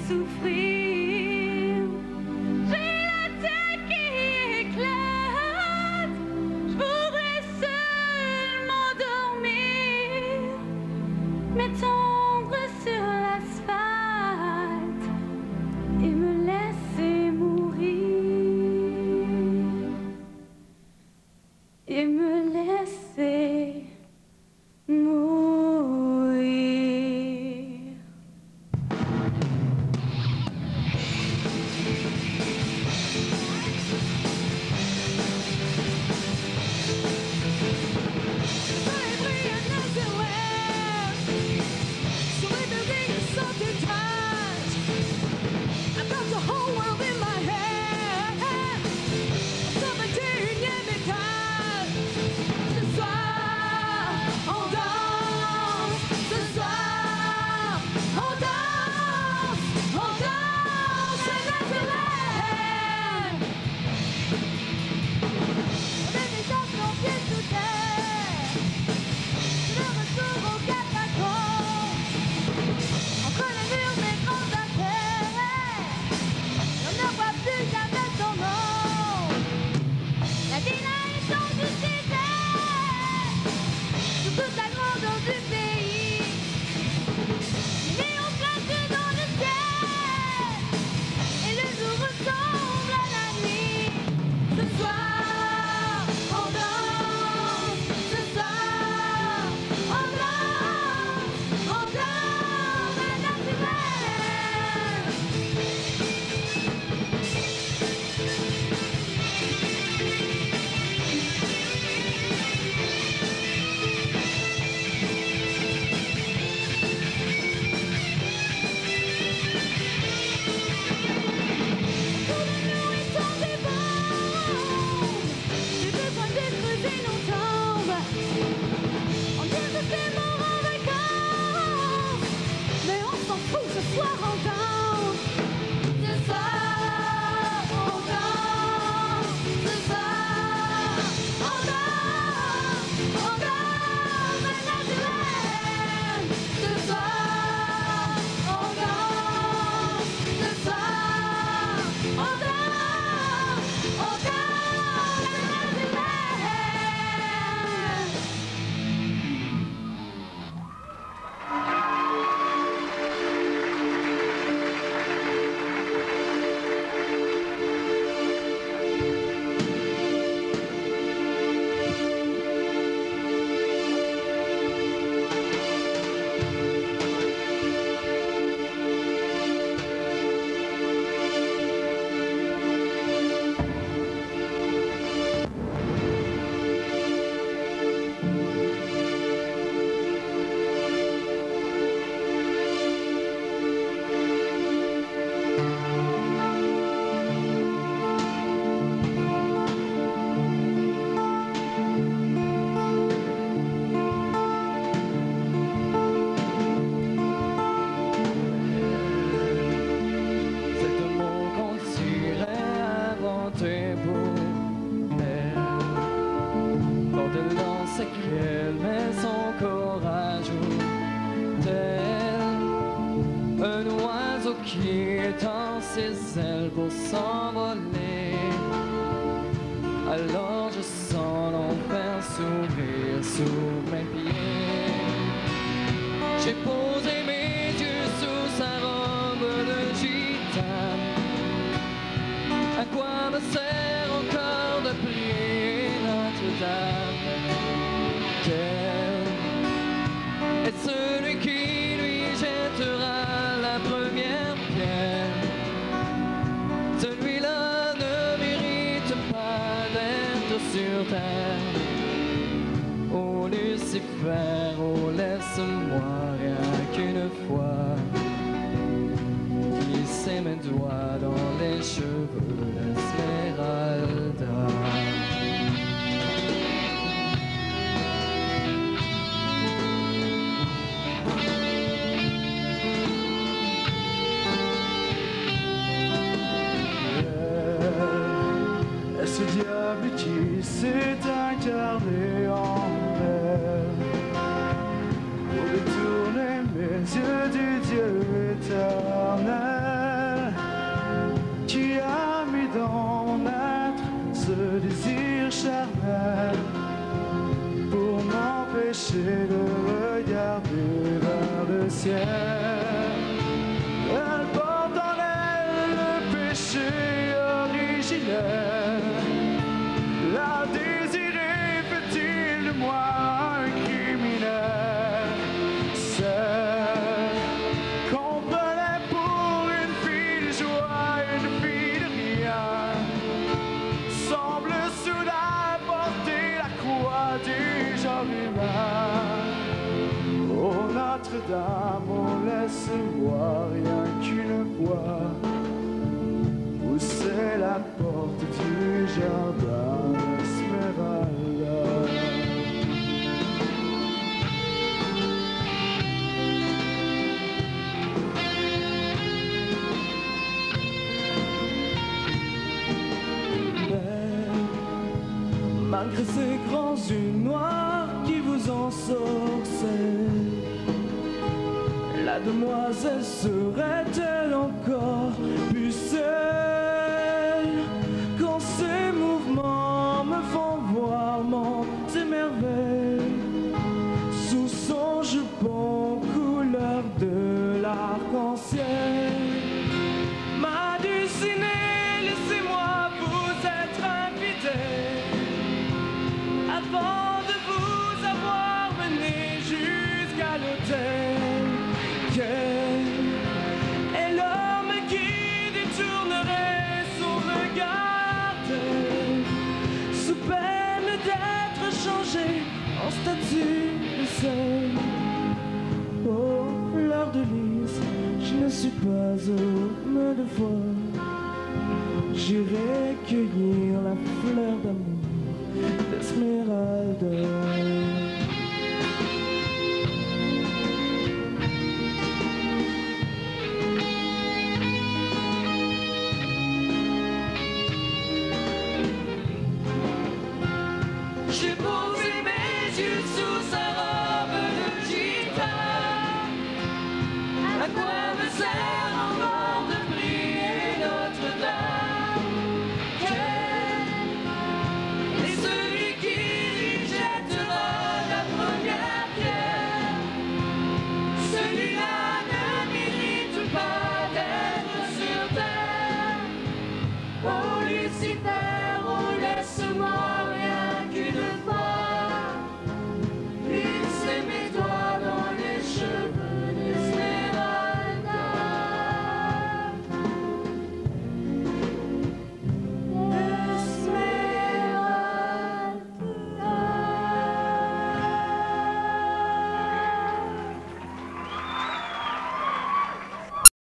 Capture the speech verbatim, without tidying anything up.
souffrir. J'ai la tête qui éclate, je voudrais seulement dormir, m'étendre sur l'asphalte et me laisser mourir, et me laisser mourir. Every another so everything is so detached. I've got the whole world in my head. Somebody unième étage. Ce soir, on danse. Ce soir, on danse. On danse, c'est naturel. On est déjà sans pied sous terre. Le retour au catacombe. Entre les murs des grandes affaires, on ne voit plus jamais son nom. La dilatation du désert, sur toute la grandeur du pays. Les néons flashent dans le ciel, et le jour ressemble à la nuit. Ce soir, on danse. Ce soir, on danse. On danse, c'est naturel. Tous les nourris sont des bombes. J'ai besoin de creuser nos tombes. On dit que c'est mort en vacances, mais on s'en fout, ce soir on danse. Ce soir, on danse. Ce soir, on danse. On danse, c'est naturel. Ce soir, on danse. Ce soir, on danse. On danse, c'est naturel. C'est un mot qu'on dirait inventé pour elle. Quand elle danse et qu'elle met son corps à jour, tel un oiseau qui étend ses ailes pour s'envoler. Alors je sens l'enfer s'ouvrir sous mes pieds. J'ai posé mes yeux sous sa robe de gitane. À quoi me sert encore de prier Notre-Dame? Quel est celui qui lui jettera la première pierre? Celui-là ne mérite pas d'être sur terre. Oh Lucifer, oh laisse-moi rien qu'une fois glisser mes doigts dans les cheveux d'Esmeralda. Ce diable qui s'est incarné en elle pour détourner mes yeux du Dieu éternel. fenêtre pour m'empêcher de regarder vers le ciel. Elle porte en elle le péché originel. La désirer fait-il de moi un criminel? Celle qu'on prenait pour une fille de joie, une fille de rien, semble soudain porter la croix du genre humain. Oh Notre-Dame, on laisse voir rien qu'une voix. Où c'est la porte du jardin d'Esmeralda. Malgré ces grands yeux noirs qui vous ensorcellent, la demoiselle serait-elle encore pucelle?